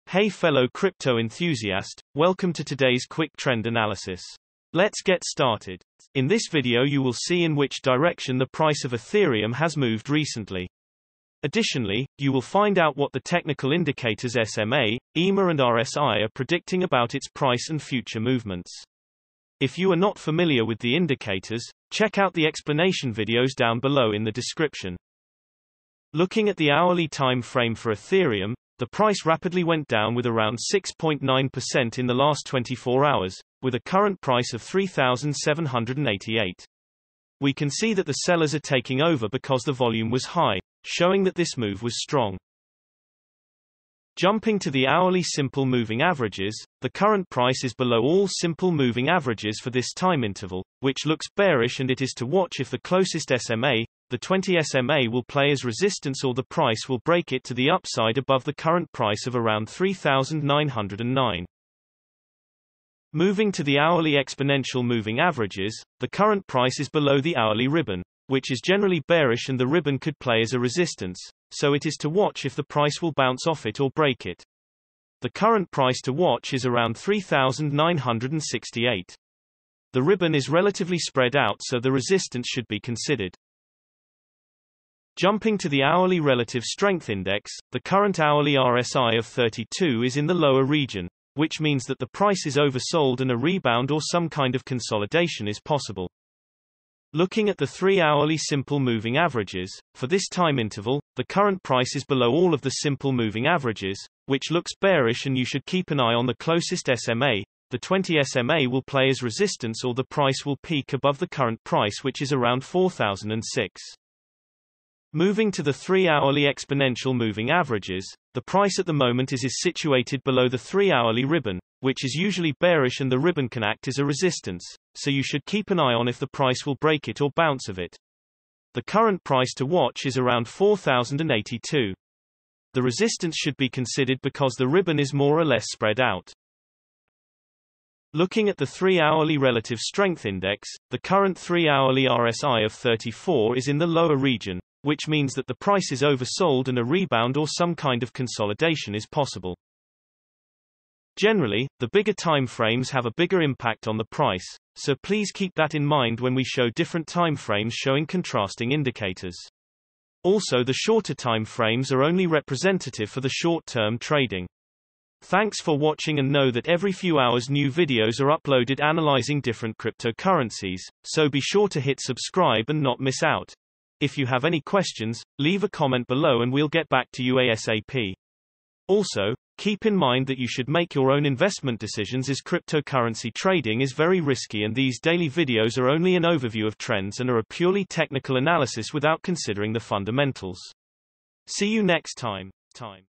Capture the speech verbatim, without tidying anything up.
Hey fellow crypto enthusiast, welcome to today's quick trend analysis. Let's get started. In this video you will see in which direction the price of Ethereum has moved recently. Additionally, you will find out what the technical indicators S M A, E M A and R S I are predicting about its price and future movements. If you are not familiar with the indicators, check out the explanation videos down below in the description. Looking at the hourly time frame for Ethereum, the price rapidly went down with around six point nine percent in the last twenty-four hours, with a current price of three thousand seven hundred eighty-eight. We can see that the sellers are taking over because the volume was high, showing that this move was strong. Jumping to the hourly simple moving averages, the current price is below all simple moving averages for this time interval, which looks bearish, and it is to watch if the closest S M A, the twenty S M A, will play as resistance or the price will break it to the upside above the current price of around three thousand nine hundred nine. Moving to the hourly exponential moving averages, the current price is below the hourly ribbon, which is generally bearish, and the ribbon could play as a resistance, so it is to watch if the price will bounce off it or break it. The current price to watch is around three thousand nine hundred sixty-eight. The ribbon is relatively spread out, so the resistance should be considered. Jumping to the hourly relative strength index, the current hourly R S I of thirty-two is in the lower region, which means that the price is oversold and a rebound or some kind of consolidation is possible. Looking at the three hourly simple moving averages, for this time interval, the current price is below all of the simple moving averages, which looks bearish, and you should keep an eye on the closest S M A. The twenty S M A will play as resistance or the price will peak above the current price, which is around four thousand six. Moving to the three hourly exponential moving averages, the price at the moment is, is situated below the three hourly ribbon, which is usually bearish, and the ribbon can act as a resistance, so you should keep an eye on if the price will break it or bounce of it. The current price to watch is around four thousand eighty-two. The resistance should be considered because the ribbon is more or less spread out. Looking at the three hourly relative strength index, the current three hourly R S I of thirty-four is in the lower region, which means that the price is oversold and a rebound or some kind of consolidation is possible. Generally, the bigger time frames have a bigger impact on the price, so please keep that in mind when we show different time frames showing contrasting indicators. Also, the shorter time frames are only representative for the short-term trading. Thanks for watching, and know that every few hours new videos are uploaded analyzing different cryptocurrencies, so be sure to hit subscribe and not miss out. If you have any questions, leave a comment below and we'll get back to you ASAP. Also, keep in mind that you should make your own investment decisions, as cryptocurrency trading is very risky, and these daily videos are only an overview of trends and are a purely technical analysis without considering the fundamentals. See you next time. time.